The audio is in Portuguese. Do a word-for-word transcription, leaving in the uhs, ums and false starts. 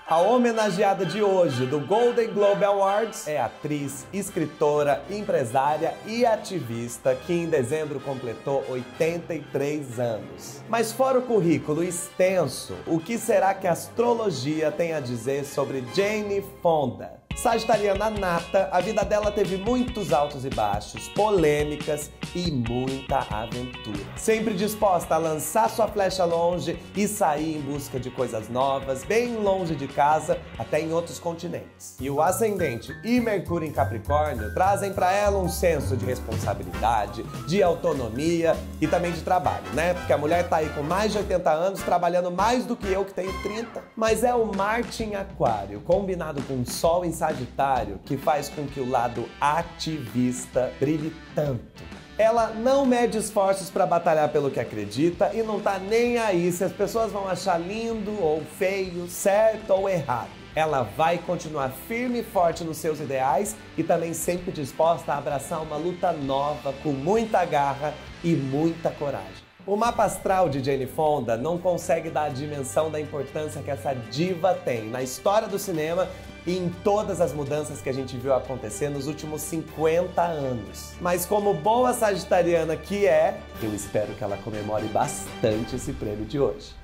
A homenageada de hoje do Golden Globe Awards é atriz, escritora, empresária e ativista que em dezembro completou oitenta e três anos. Mas fora o currículo extenso, o que será que a astrologia tem a dizer sobre Jane Fonda? Sagitariana nata, a vida dela teve muitos altos e baixos, polêmicas e muita aventura. Sempre disposta a lançar sua flecha longe e sair em busca de coisas novas, bem longe de casa, até em outros continentes. E o ascendente e Mercúrio em Capricórnio trazem para ela um senso de responsabilidade, de autonomia e também de trabalho, né? Porque a mulher tá aí com mais de oitenta anos, trabalhando mais do que eu que tenho trinta. Mas é o Marte em Aquário, combinado com o Sol em Sagitário, que faz com que o lado ativista brilhe tanto. Ela não mede esforços para batalhar pelo que acredita e não tá nem aí se as pessoas vão achar lindo ou feio, certo ou errado. Ela vai continuar firme e forte nos seus ideais e também sempre disposta a abraçar uma luta nova com muita garra e muita coragem. O mapa astral de Jane Fonda não consegue dar a dimensão da importância que essa diva tem na história do cinema e em todas as mudanças que a gente viu acontecer nos últimos cinquenta anos. Mas como boa sagitariana que é, eu espero que ela comemore bastante esse prêmio de hoje.